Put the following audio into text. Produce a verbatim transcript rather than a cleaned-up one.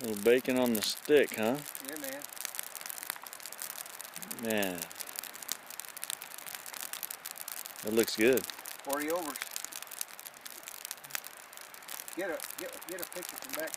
A little bacon on the stick, huh? Yeah, man. Man. That looks good. forty overs. Get a get get a picture from back